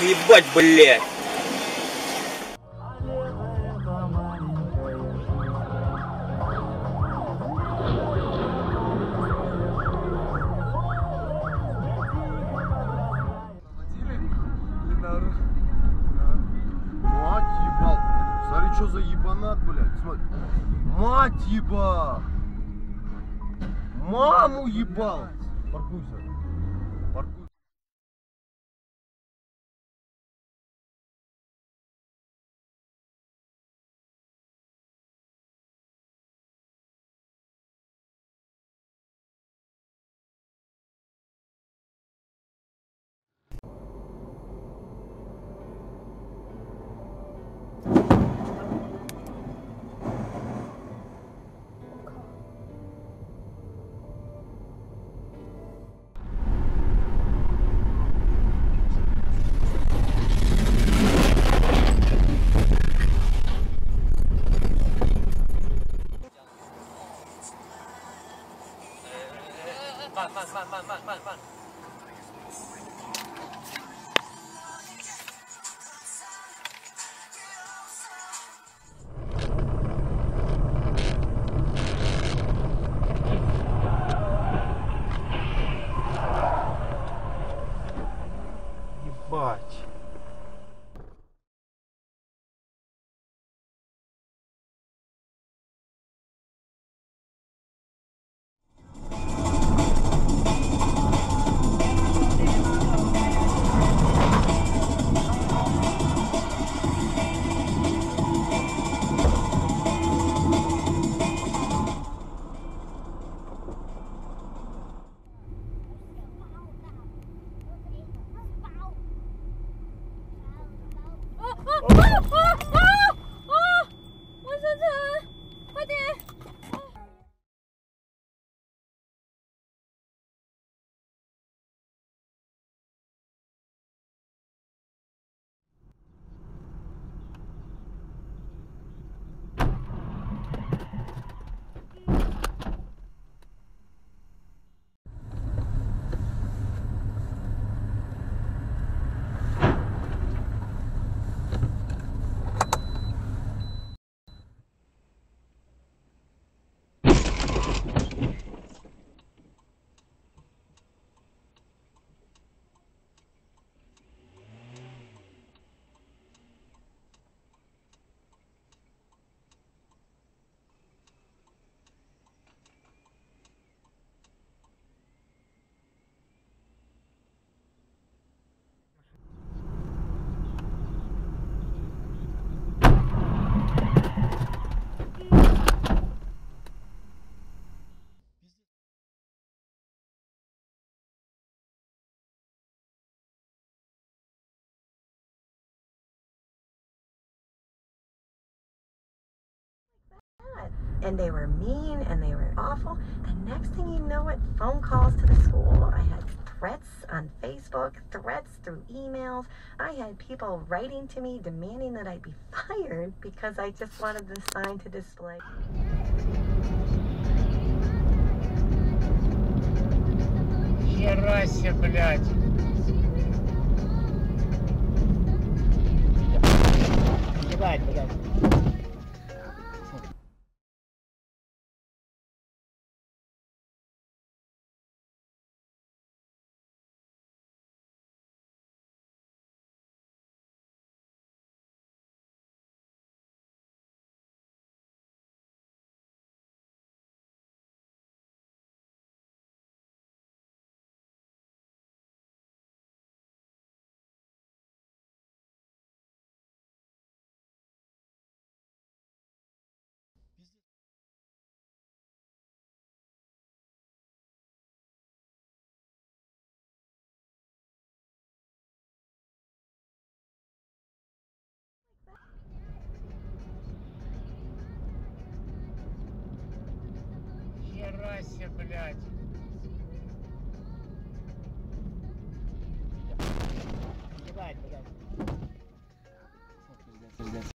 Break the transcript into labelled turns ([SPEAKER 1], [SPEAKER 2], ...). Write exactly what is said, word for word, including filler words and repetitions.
[SPEAKER 1] съебать, блядь.
[SPEAKER 2] Мать ебал. Смотри, что за ебанат, блядь. Смотри. Мать ебал. Маму ебал. Паркуйся. Паркуйся.
[SPEAKER 1] Ман, ман, ман, ман, ман, ман, ман. Ебать.
[SPEAKER 3] And they were mean and they were awful. And next thing you know it, phone calls to the school. I had threats on Facebook, threats through emails. I had people writing to me demanding that I be fired because I just wanted the sign to display.
[SPEAKER 1] Хера себе, блядь. Ебать, блядь. Хера себе, блядь. Ебать, блядь.